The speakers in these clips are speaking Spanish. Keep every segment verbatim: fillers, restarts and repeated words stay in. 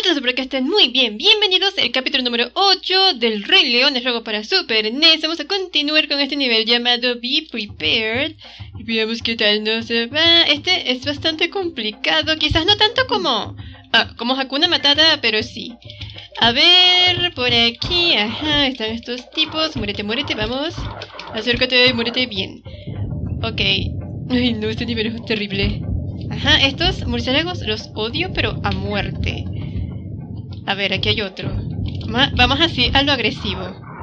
todos, espero que estén muy bien. Bienvenidos al capítulo número ocho del Rey León, el juego para Super N E S. Vamos a continuar con este nivel llamado Be Prepared. Y veamos qué tal nos va. Este es bastante complicado, quizás no tanto como... Ah, como Hakuna Matata, pero sí. A ver, por aquí, ajá, están estos tipos. Muérete, muérete, vamos. Acércate y muérete bien. Ok. Ay, no, este nivel es terrible. Ajá, estos murciélagos los odio, pero a muerte. A ver, aquí hay otro. Ma Vamos así a lo agresivo.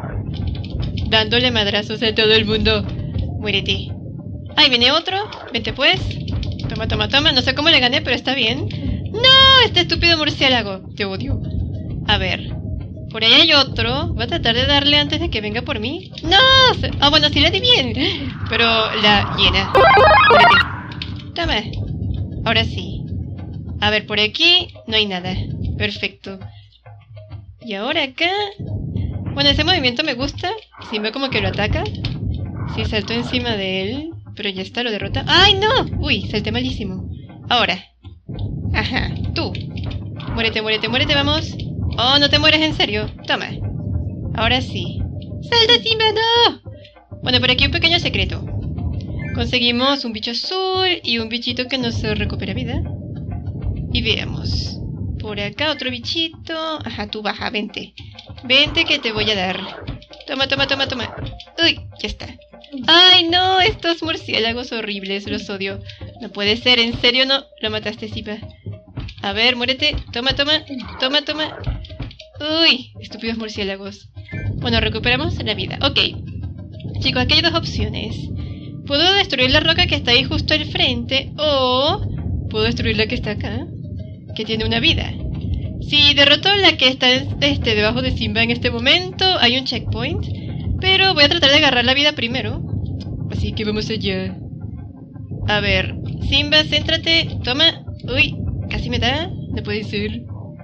Dándole madrazos a todo el mundo. Muérete. Ahí viene otro. Vente pues. Toma, toma, toma. No sé cómo le gané, pero está bien. ¡No! Este estúpido murciélago. Te odio. A ver. Por ahí hay otro. Voy a tratar de darle antes de que venga por mí. ¡No! Ah, bueno, sí le di bien. Pero la llena. Muérete. Toma. Ahora sí. A ver, por aquí no hay nada. Perfecto. Y ahora acá... Bueno, ese movimiento me gusta. Si veo como que lo ataca. Sí, salto encima de él. Pero ya está, lo derrota. ¡Ay, no! Uy, salté malísimo. Ahora. Ajá, tú. Muérete, muérete, muérete, vamos. Oh, no te mueres en serio. Toma. Ahora sí. ¡Salta encima, no! Bueno, por aquí un pequeño secreto. Conseguimos un bicho azul y un bichito que nos recupera vida. Y veamos. Por acá otro bichito. Ajá, tú baja, vente. Vente que te voy a dar. Toma, toma, toma, toma. Uy, ya está. ¡Ay, no! Estos murciélagos horribles, los odio. No puede ser, ¿en serio no? Lo mataste, Zipa. A ver, muérete. Toma, toma. Toma, toma. Uy, estúpidos murciélagos. Bueno, recuperamos la vida. Ok. Chicos, aquí hay dos opciones. Puedo destruir la roca que está ahí justo al frente, o puedo destruir la que está acá, que tiene una vida. Si derroto la que está este, debajo de Simba en este momento, hay un checkpoint. Pero voy a tratar de agarrar la vida primero. Así que vamos allá. A ver, Simba, céntrate. Toma. Uy, casi me da. No puede ser.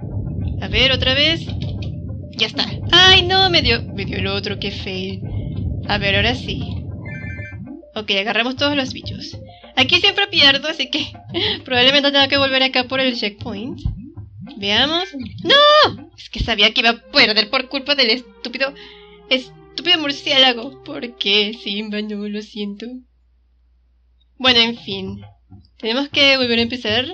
A ver, otra vez. Ya está. Ay, no, me dio, me dio el otro, qué fail. A ver, ahora sí. Ok, agarramos todos los bichos. Aquí siempre pierdo, así que probablemente tenga que volver acá por el checkpoint. Veamos. ¡No! Es que sabía que iba a perder por culpa del estúpido... Estúpido murciélago. ¿Por qué, Simba? No, lo siento. Bueno, en fin. Tenemos que volver a empezar.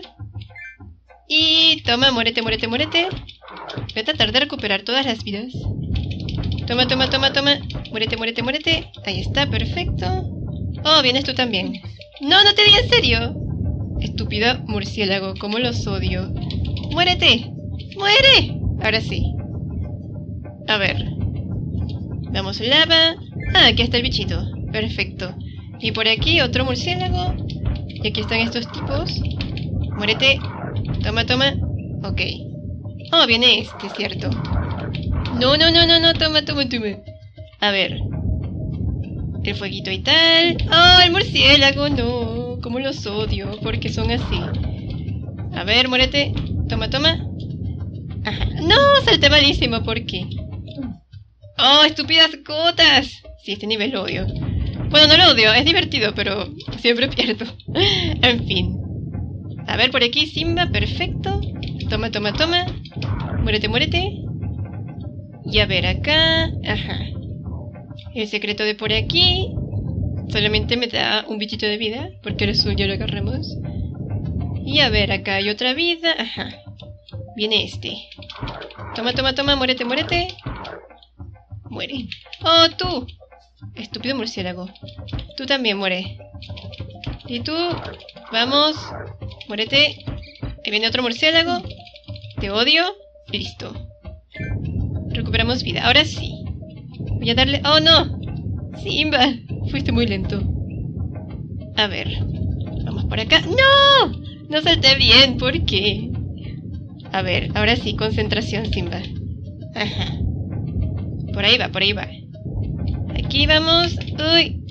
Y toma, muérete, muérete, muérete. Voy a tratar de recuperar todas las vidas. Toma, toma, toma, toma. Muérete, muérete, muérete. Ahí está, perfecto. Oh, vienes tú también. No, no te di en serio. Estúpido murciélago, cómo los odio. ¡Muérete! ¡Muere! Ahora sí. A ver. Vamos, lava. Ah, aquí está el bichito. Perfecto. Y por aquí otro murciélago. Y aquí están estos tipos. Muérete. Toma, toma. Ok. Oh, viene este, cierto. No, no, no, no, no. Toma, toma, toma. A ver. El fueguito y tal. ¡Oh, el murciélago! No, cómo los odio, porque son así. A ver, muérete. Toma, toma. Ajá. No, salté malísimo, ¿por qué? ¡Oh, estúpidas gotas! Sí, este nivel lo odio. Bueno, no lo odio, es divertido, pero siempre pierdo. En fin. A ver, por aquí, Simba, perfecto. Toma, toma, toma. Muérete, muérete. Y a ver, acá. Ajá. El secreto de por aquí solamente me da un bichito de vida, porque el azul ya lo agarramos. Y a ver, acá hay otra vida. Ajá. Viene este. Toma, toma, toma, muérete, muérete. Muere. ¡Oh, tú! Estúpido murciélago. Tú también muere. Y tú, vamos. Muérete. Ahí viene otro murciélago. Te odio. Listo. Recuperamos vida. Ahora sí. Voy a darle... ¡Oh, no! Simba, fuiste muy lento. A ver. Vamos por acá. ¡No! No salté bien. ¿Por qué? A ver, ahora sí. Concentración, Simba. Ajá. Por ahí va, por ahí va. Aquí vamos. ¡Uy!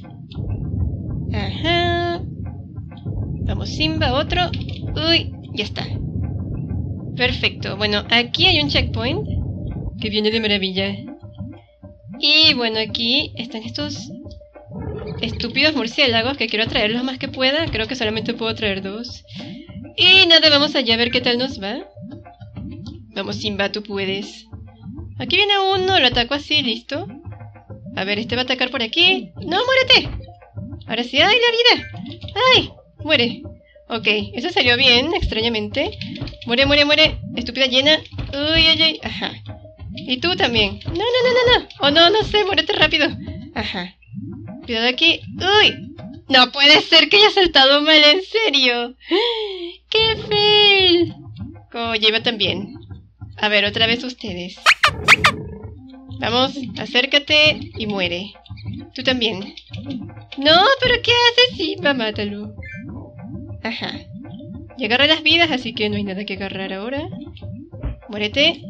Ajá. Vamos, Simba, otro. ¡Uy! Ya está. Perfecto. Bueno, aquí hay un checkpoint que viene de maravilla. Y bueno, aquí están estos estúpidos murciélagos que quiero traer lo más que pueda. Creo que solamente puedo traer dos. Y nada, vamos allá a ver qué tal nos va. Vamos, Simba, tú puedes. Aquí viene uno, lo ataco así, listo. A ver, este va a atacar por aquí. ¡No, muérete! Ahora sí, ¡ay, la vida! ¡Ay! Muere. Ok, eso salió bien, extrañamente. Muere, muere, muere. Estúpida llena. Uy, ay, ay. Ajá. Y tú también. No, no, no, no, no. Oh, no, no sé, muérete rápido. Ajá. Cuidado aquí. ¡Uy! No puede ser que haya saltado mal, en serio. ¡Qué fail! Oh, lleva también. A ver, otra vez ustedes. Vamos, acércate y muere. Tú también. No, pero ¿qué haces, Simba? Mátalo. Ajá. Y agarra las vidas, así que no hay nada que agarrar ahora. Muérete.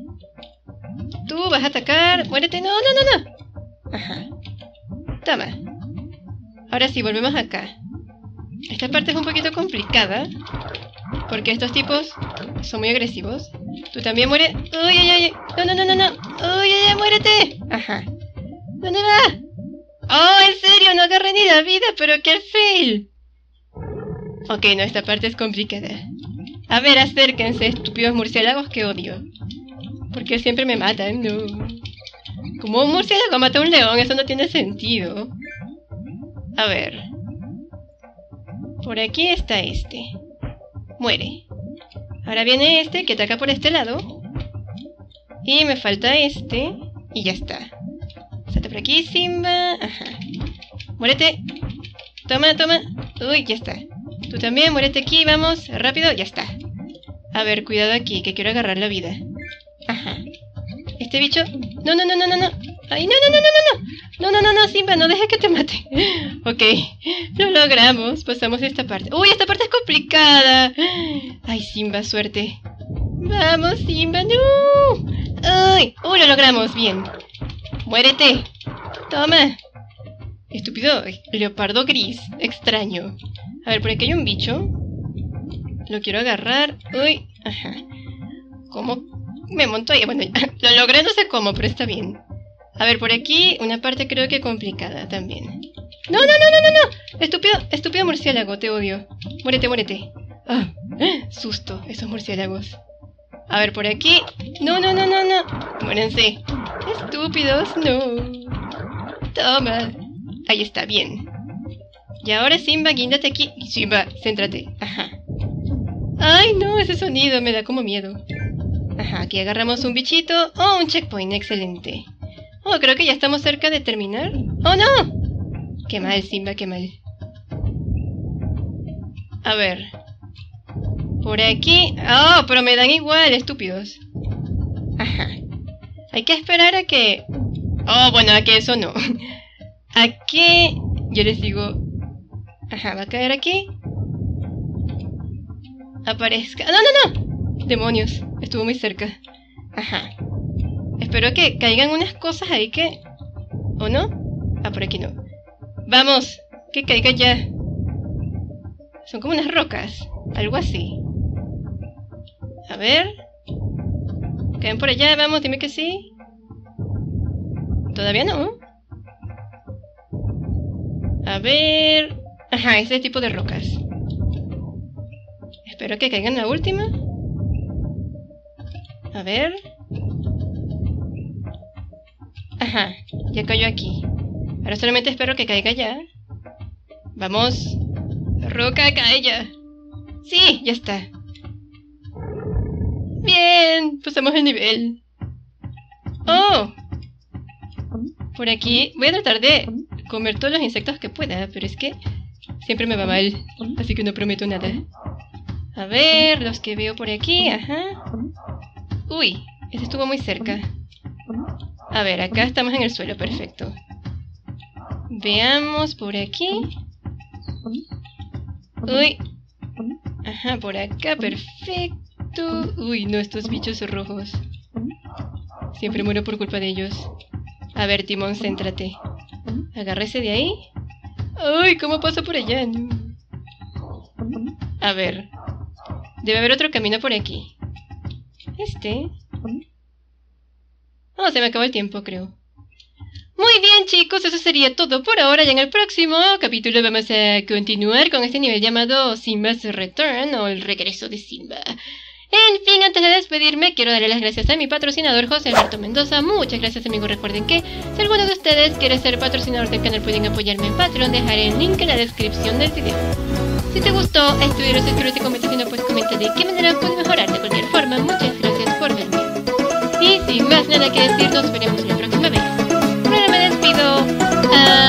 Tú vas a atacar. Muérete. No, no, no, no. Ajá. Toma. Ahora sí, volvemos acá. Esta parte es un poquito complicada, porque estos tipos son muy agresivos. Tú también mueres. Uy, ay, ay. No, no, no, no, no. Uy, ay, ay, muérete. Ajá. ¿Dónde va? Oh, en serio, no agarré ni la vida, pero qué fail. Ok, no, esta parte es complicada. A ver, acérquense, estúpidos murciélagos que odio. Porque siempre me matan, no. Como un murciélago mata a un león, eso no tiene sentido. A ver. Por aquí está este. Muere. Ahora viene este que ataca por este lado. Y me falta este. Y ya está. Salta por aquí, Simba. Ajá. Muérete. Toma, toma. Uy, ya está. Tú también, muérete aquí, vamos. Rápido, ya está. A ver, cuidado aquí, que quiero agarrar la vida. Ajá. Este bicho... No, no, no, no, no, no. Ay, no, no, no, no, no, no. No, no, no, no, Simba, no dejes que te mate. Ok, lo logramos. Pasamos esta parte. Uy, esta parte es complicada. Ay, Simba, suerte. Vamos, Simba, no. Ay, uy, lo logramos, bien. Muérete. Toma. Estúpido, leopardo gris. Extraño. A ver, por aquí hay un bicho. Lo quiero agarrar. Uy, ajá. ¿Cómo me monto ahí? Bueno, lo logré, no sé cómo, pero está bien. A ver, por aquí, una parte creo que complicada también. ¡No, no, no, no, no, no! Estúpido, estúpido murciélago, te odio. Muérete, muérete. Ah, susto, esos murciélagos. A ver, por aquí. No, no, no, no, no. Muérense. Estúpidos, no. Toma. Ahí está, bien. Y ahora, Simba, guíndate aquí. Simba, céntrate. Ajá. Ay, no, ese sonido me da como miedo. Ajá, aquí agarramos un bichito. Oh, un checkpoint, excelente. Oh, creo que ya estamos cerca de terminar. ¡Oh, no! Qué mal, Simba, qué mal. A ver. Por aquí... ¡Oh, pero me dan igual, estúpidos! Ajá. Hay que esperar a que... Oh, bueno, a que eso no. A que... Yo les digo... Ajá, va a caer aquí. Aparezca... ¡No, no, no! Demonios, estuvo muy cerca. Ajá. Espero que caigan unas cosas ahí que... ¿O no? Ah, por aquí no. ¡Vamos! Que caiga ya. Son como unas rocas. Algo así. A ver. ¿Caen por allá? Vamos, dime que sí. ¿Todavía no? A ver... Ajá, ese tipo de rocas. Espero que caigan la última. A ver... Ajá, ya cayó aquí. Ahora solamente espero que caiga ya. Vamos. Roca, cae ya. Sí, ya está. Bien, pasamos el nivel. Oh. Por aquí voy a tratar de comer todos los insectos que pueda, pero es que siempre me va mal, así que no prometo nada. A ver, los que veo por aquí, ajá. Uy, ese estuvo muy cerca. A ver, acá estamos en el suelo, perfecto. Veamos por aquí. Uy. Ajá, por acá, perfecto. Uy, no, estos bichos rojos. Siempre muero por culpa de ellos. A ver, Timón, céntrate. Agárrese de ahí. Uy, ¿cómo paso por allá? No. A ver. Debe haber otro camino por aquí. Este... Oh, se me acabó el tiempo, creo. Muy bien, chicos, eso sería todo por ahora. Y en el próximo capítulo vamos a continuar con este nivel llamado Simba's Return, o el regreso de Simba. En fin, antes de despedirme, quiero darle las gracias a mi patrocinador José Alberto Mendoza. Muchas gracias, amigos. Recuerden que si alguno de ustedes quiere ser patrocinador del canal, pueden apoyarme en Patreon. Dejaré el link en la descripción del video. Si te gustó este video, suscríbete, comenta, si no, pues comenta de qué manera puedo mejorar. De cualquier forma, muchas gracias por verme. Y sin más nada que decir, nos veremos la próxima vez. Ahora me despido.